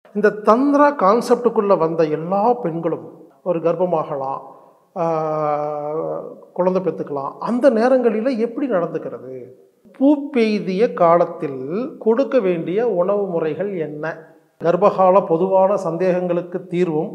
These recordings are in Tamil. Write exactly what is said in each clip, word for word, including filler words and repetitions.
இந்த தந்திரா கான்செப்டுக்குள்ளே வந்த எல்லா பெண்களும் ஒரு கர்ப்பமாகலாம், குழந்தை பெற்றுக்கலாம். அந்த நேரங்களில் எப்படி நடந்துக்கிறது? பூ பெய்திய காலத்தில் கொடுக்க வேண்டிய உணவு முறைகள் என்ன? கர்ப்பகால பொதுவான சந்தேகங்களுக்கு தீர்வும்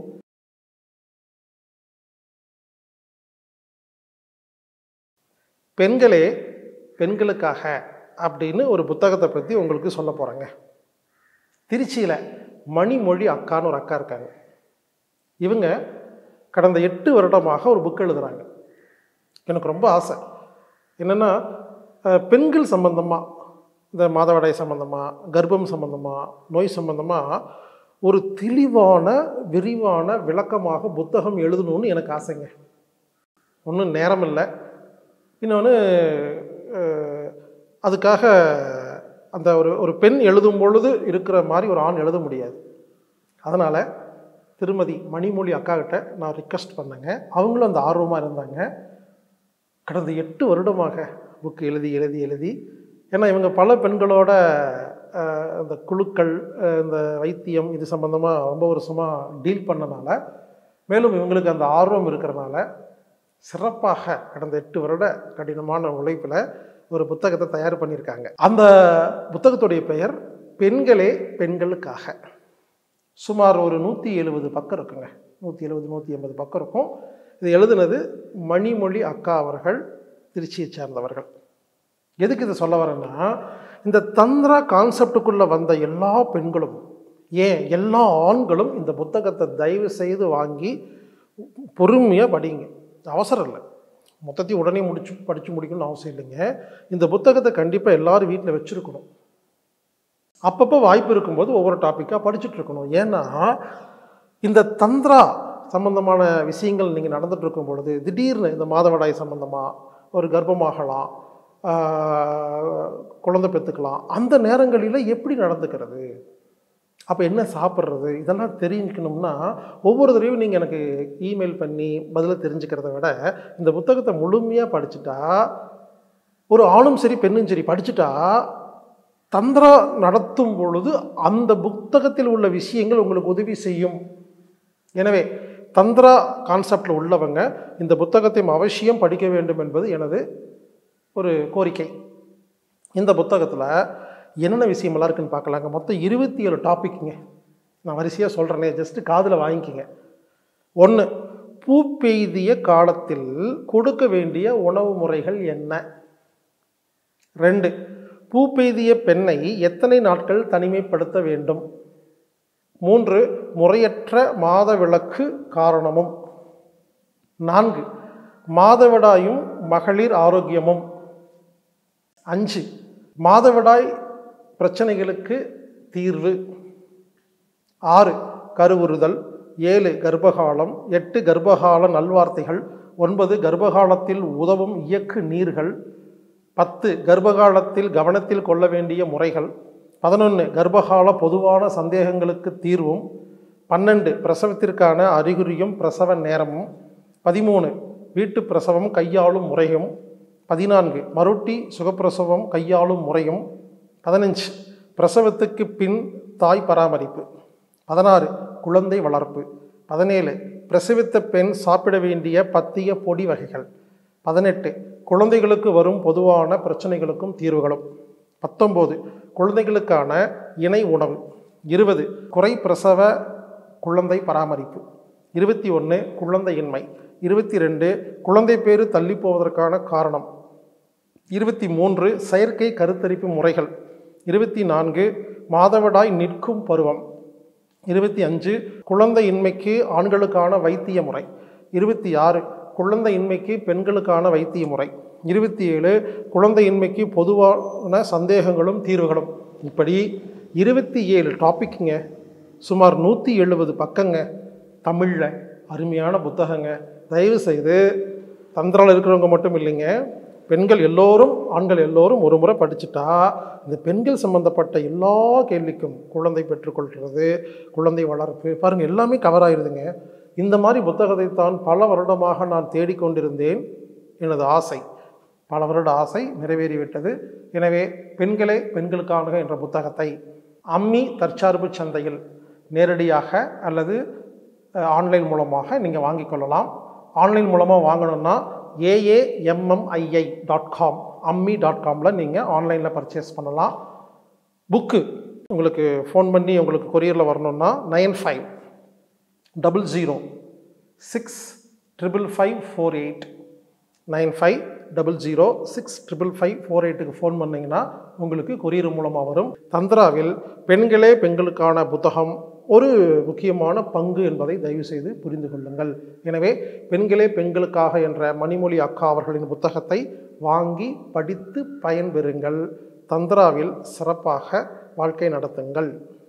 பெண்களே பெண்களுக்காக அப்படின்னு ஒரு புத்தகத்தை பற்றி உங்களுக்கு சொல்ல போகிறேங்க. திருச்சியில் மணிமொழி அக்கான்னு ஒரு அக்கா இருக்காங்க. இவங்க கடந்த எட்டு வருடமாக ஒரு புக் எழுதுகிறாங்க. எனக்கு ரொம்ப ஆசை என்னென்னா, பெண்கள் சம்பந்தமாக, இந்த மாதவிடாய் சம்பந்தமாக, கர்ப்பம் சம்பந்தமாக, நோய் சம்பந்தமாக ஒரு தெளிவான விரிவான விளக்கமாக புத்தகம் எழுதணும்னு எனக்கு ஆசைங்க. ஒன்றும் நேரம் இல்லை, இன்னொன்று அதுக்காக அந்த ஒரு ஒரு பெண் எழுதும் பொழுது இருக்கிற மாதிரி ஒரு ஆண் எழுத முடியாது. அதனால் திருமதி மணிமொழி அக்காக்கிட்ட நான் ரிக்வெஸ்ட் பண்ணேங்க. அவங்களும் அந்த ஆர்வமாக இருந்தாங்க. கடந்த எட்டு வருடமாக புக்கு எழுதி எழுதி எழுதி ஏன்னா இவங்க பல பெண்களோட இந்த குழுக்கள், இந்த வைத்தியம் இது சம்பந்தமாக ரொம்ப வருஷமாக டீல் பண்ணனால, மேலும் இவங்களுக்கு அந்த ஆர்வம் இருக்கிறனால சிறப்பாக கடந்த எட்டு வருட கடினமான உழைப்பில் ஒரு புத்தகத்தை தயார் பண்ணியிருக்காங்க. அந்த புத்தகத்துடைய பெயர் பெண்களே பெண்களுக்காக. சுமார் ஒரு நூற்றி எழுபது பக்கம் இருக்குங்க. நூற்றி எழுபது நூற்றி எண்பது பக்கம் இருக்கும். இது எழுதுனது மணிமொழி அக்கா அவர்கள், திருச்சியை சேர்ந்தவர்கள். எதுக்கு இதை சொல்ல வரேன்னா, இந்த தந்திரா கான்செப்டுக்குள்ளே வந்த எல்லா பெண்களும், ஏன் எல்லா ஆண்களும் இந்த புத்தகத்தை தயவு செய்து வாங்கி பொறுமையாக படிங்க. அவசரம் இல்லை, மொத்தத்தையும் உடனே முடிச்சு படித்து முடிக்கணும்னு அவசியம் இல்லைங்க. இந்த புத்தகத்தை கண்டிப்பாக எல்லோரும் வீட்டில் வச்சுருக்கணும். அப்பப்போ வாய்ப்பு இருக்கும்போது ஒவ்வொரு டாப்பிக்காக படிச்சுட்டு இருக்கணும். ஏன்னா இந்த தந்திரா சம்பந்தமான விஷயங்கள் நீங்கள் நடந்துட்டு இருக்கும் பொழுது திடீர்னு இந்த மாதவிடாய் சம்பந்தமாக ஒரு கர்ப்பமாகலாம், குழந்தை பெற்றுக்கலாம். அந்த நேரங்களில் எப்படி நடந்துக்கிறது, அப்போ என்ன சாப்பிட்றது, இதெல்லாம் தெரிஞ்சுக்கணும்னா ஒவ்வொரு தடவையும் நீங்கள் எனக்கு இமெயில் பண்ணி பதிலை தெரிஞ்சுக்கிறத விட இந்த புத்தகத்தை முழுமையாக படிச்சுட்டா, ஒரு ஆணும் சரி பெண்ணும் சரி படிச்சுட்டா, தந்திரா நடத்தும் பொழுது அந்த புத்தகத்தில் உள்ள விஷயங்கள் உங்களுக்கு உதவி செய்யும். எனவே தந்திரா கான்செப்டில் உள்ளவங்க இந்த புத்தகத்தை அவசியம் படிக்க வேண்டும் என்பது எனது ஒரு கோரிக்கை. இந்த புத்தகத்தில் என்னென்ன விஷயமெல்லாம் இருக்குன்னு பார்க்கலாங்க. மொத்தம் இருபத்தி ஏழு டாபிக்ங்க. நான் வரிசையாக சொல்கிறேனே, ஜஸ்ட்டு காதில் வாங்கிக்கிங்க. ஒன்று, பூ பெய்திய காலத்தில் கொடுக்க வேண்டிய உணவு முறைகள் என்ன? ரெண்டு, பூ பெய்திய பெண்ணை எத்தனை நாட்கள் தனிமைப்படுத்த வேண்டும்? மூன்று, முறையற்ற மாதவிலக்கு காரணமும். நான்கு, மாதவிடாயும் மகளிர் ஆரோக்கியமும். அஞ்சு, மாதவிடாய் பிரச்சனைகளுக்கு தீர்வு. ஆறு, கருவுறுதல். ஏழு, கர்ப்பகாலம். எட்டு, கர்ப்பகால நல்வார்த்தைகள். ஒன்பது, கர்ப்பகாலத்தில் உதவும் இயக்கு நீர்கள். பத்து, கர்ப்பகாலத்தில் கவனத்தில் கொள்ள வேண்டிய முறைகள். பதினொன்று, கர்ப்பகால பொதுவான சந்தேகங்களுக்கு தீர்வும். பன்னெண்டு, பிரசவத்திற்கான அறிகுறியும் பிரசவ நேரமும். பதிமூணு, வீட்டு பிரசவம் கையாளும் முறையும். பதினான்கு, மருட்டி சுகப்பிரசவம் கையாளும் முறையும். பதினஞ்சு, பிரசவத்துக்கு பின் தாய் பராமரிப்பு. பதினாறு, குழந்தை வளர்ப்பு. பதினேழு, பிரசவித்த பெண் சாப்பிட வேண்டிய பத்திய பொடி வகைகள். பதினெட்டு, குழந்தைகளுக்கு வரும் பொதுவான பிரச்சனைகளுக்கும் தீர்வுகளும். பத்தொம்போது, குழந்தைகளுக்கான இணை உணவு. இருபது, குறை பிரசவ குழந்தை பராமரிப்பு. இருபத்தி ஒன்று, குழந்தையின்மை. இருபத்தி ரெண்டு, குழந்தை பேறு தள்ளி போவதற்கான காரணம். இருபத்தி மூன்று, செயற்கை கருத்தரிப்பு முறைகள். இருபத்தி நான்கு, மாதவிடாய் நிற்கும் பருவம். இருபத்தி அஞ்சு, குழந்தையின்மைக்கு ஆண்களுக்கான வைத்திய முறை. இருபத்தி ஆறு, குழந்தையின்மைக்கு பெண்களுக்கான வைத்திய முறை. இருபத்தி ஏழு, குழந்தையின்மைக்கு பொதுவான சந்தேகங்களும் தீர்வுகளும். இப்படி இருபத்தி ஏழு டாபிக்ங்க. சுமார் நூற்றி எழுபது பக்கங்க. தமிழில் அருமையான புத்தகங்க. தயவு செய்து தந்திரால் இருக்கிறவங்க மட்டும் இல்லைங்க, பெண்கள் எல்லோரும் ஆண்கள் எல்லோரும் ஒரு முறை படிச்சுட்டா இந்த பெண்கள் சம்பந்தப்பட்ட எல்லா கேள்விக்கும், குழந்தை பெற்றுக்கொள்கிறது, குழந்தை வளர்ப்பு, பாருங்கள் எல்லாமே கவர் ஆகிடுதுங்க. இந்த மாதிரி புத்தகத்தை தான் பல வருடமாக நான் தேடிக்கொண்டிருந்தேன். எனது ஆசை, பல வருட ஆசை நிறைவேறிவிட்டது. எனவே பெண்களே பெண்களுக்கான என்ற புத்தகத்தை அம்மி தற்சார்பு சந்தையில் நேரடியாக அல்லது ஆன்லைன் மூலமாக நீங்கள் வாங்கிக் கொள்ளலாம். ஆன்லைன் மூலமாக வாங்கணுன்னா A A M M I I dot com அம்மி டாட் காமில் நீங்கள் ஆன்லைனில் பர்ச்சேஸ் பண்ணலாம். புக்கு உங்களுக்கு ஃபோன் பண்ணி உங்களுக்கு கொரியரில் வரணுன்னா nine five double zero six triple five four eight nine five double zero six triple five four எயிட்டுக்கு ஃபோன் பண்ணிங்கன்னா உங்களுக்கு கொரியர் மூலமாக வரும். தந்திராவில் பெண்களே பெண்களுக்கான புத்தகம் ஒரு முக்கியமான பங்கு என்பதை தயவு செய்து புரிந்து கொள்ளுங்கள். எனவே பெண்களே பெண்களுக்காக என்ற மணிமொழி அக்கா அவர்களின் புத்தகத்தை வாங்கி படித்து பயன்பெறுங்கள். தந்திராவில் சிறப்பாக வாழ்க்கை நடத்துங்கள்.